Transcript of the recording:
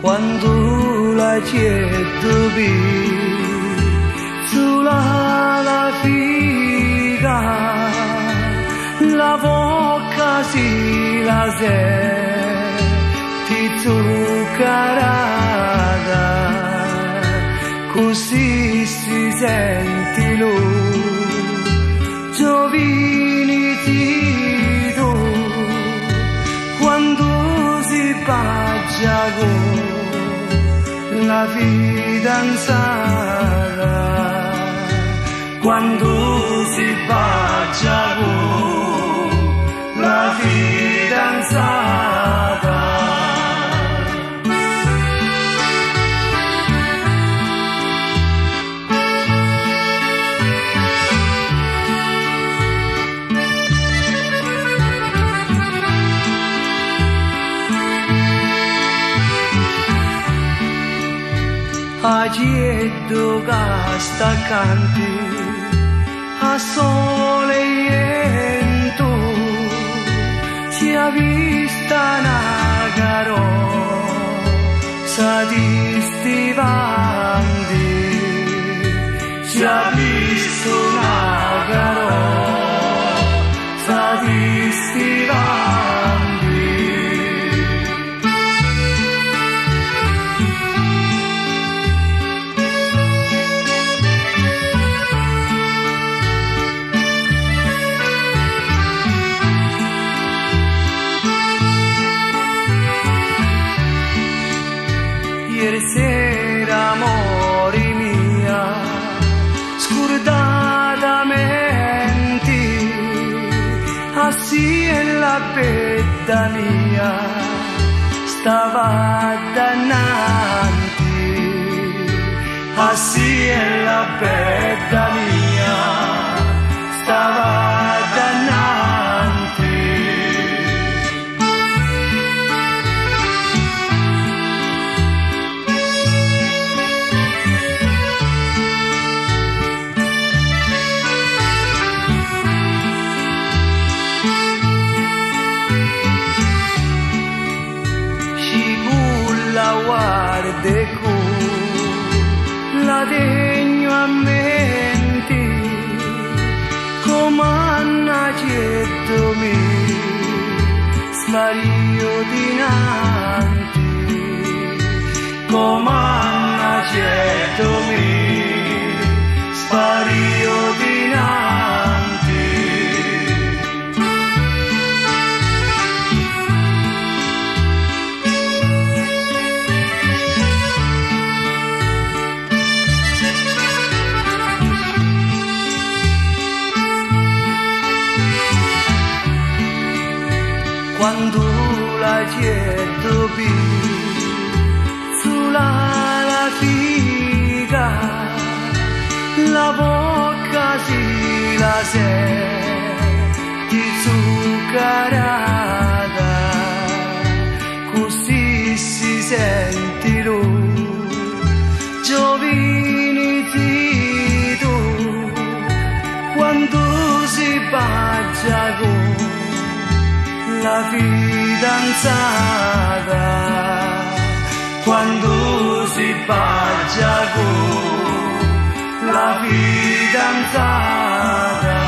quando la gente sulla la figa, la bocca si la senti zuccherata, così si senti lui, giovinitito, quando si bacia con la fidanzata, quando si bacia con la fidanzata. Agietto casta canti a sole iento, si è vista una carrozza di stivanti, si è visto una carrozza di stivanti. Ieri sera, amore mia, scordatamente, assi la betta mia, stava davanti, assi la betta mia, stava davanti. La guarde con la degno a mente, come Anna getto mi spario dinanti, come Anna getto mi spario dinanti. Quando la gente sulla la figa, la bocca si la senti zuccherata, così si senti lui, giovinitito, quando si bacia con la fidanzata, quando si bacia con la fidanzata.